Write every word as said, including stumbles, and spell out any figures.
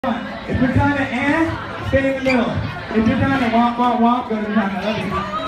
If you're kind of eh, stay in the middle. If you're kind of womp, womp, womp, go to the kind of love you.